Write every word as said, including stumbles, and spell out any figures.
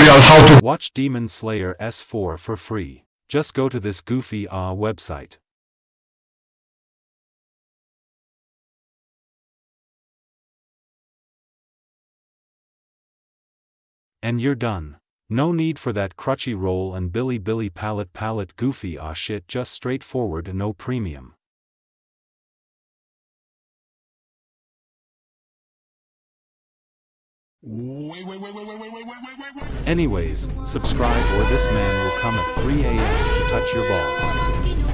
tutorial how to Watch Demon Slayer S four for free. Just go to this goofy ah website. And you're done. No need for that crutchy roll and Billy Billy palette palette goofy ah shit, just straightforward and no premium. Wait, wait, wait, wait, wait, wait, wait, wait, wait, wait. Anyways, subscribe or this man will come at three A M to touch your balls.